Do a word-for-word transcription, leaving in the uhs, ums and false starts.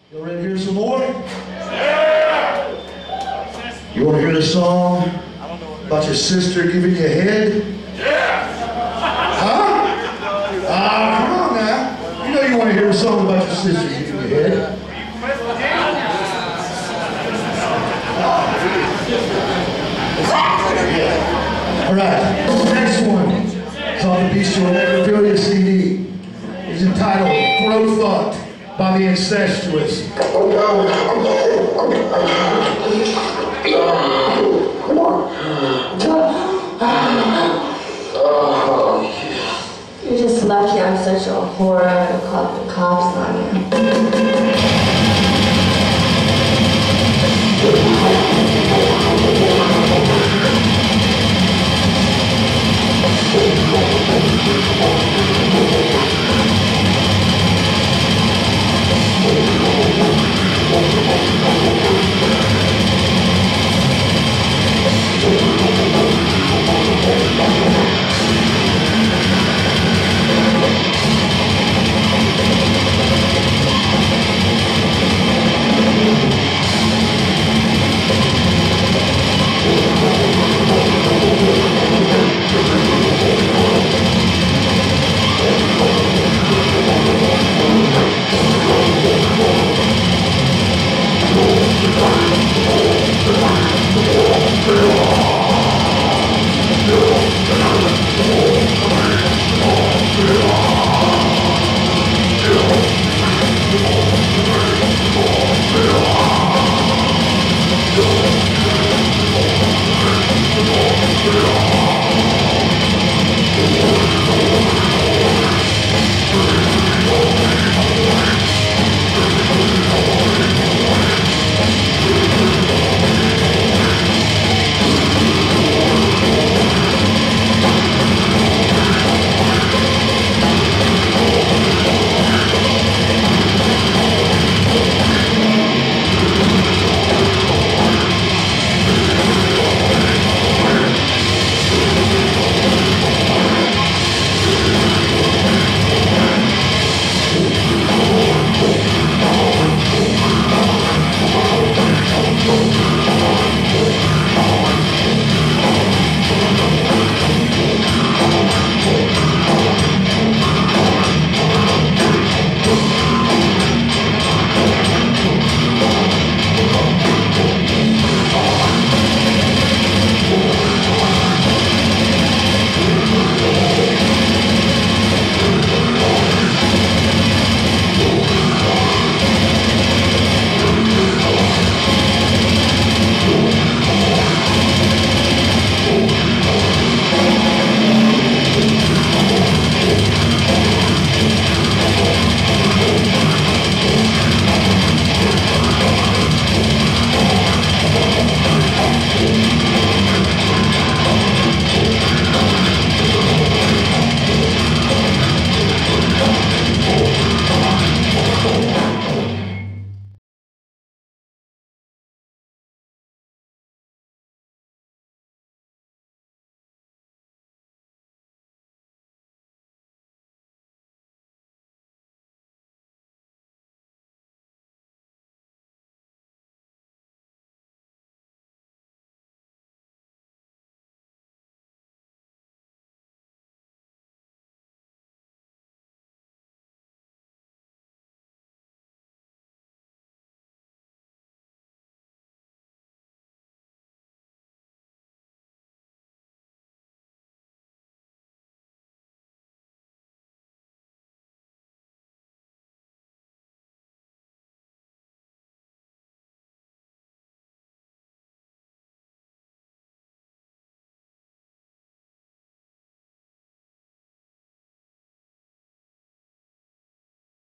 You ready to hear some more? Yeah! You want to hear a song about your sister giving you a head? Yeah! Huh? Ah, come on now. You know you want to hear a song about your sister giving you a head. All right, next one is on the Bestial Necrophilia C D. It's entitled Throatfucked by the Incestuous. You're just lucky I'm such a horror and called the cops on you. Yeah.